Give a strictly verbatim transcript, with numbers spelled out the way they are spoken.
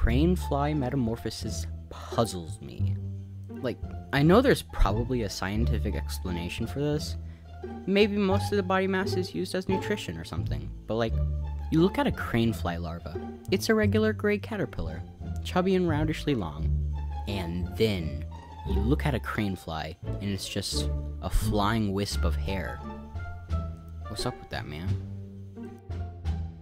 crane fly metamorphosis puzzles me. Like, I know there's probably a scientific explanation for this. Maybe most of the body mass is used as nutrition or something. But like, you look at a crane fly larva. It's a regular gray caterpillar, chubby and roundishly long. And then you look at a crane fly and it's just a flying wisp of hair. What's up with that, man?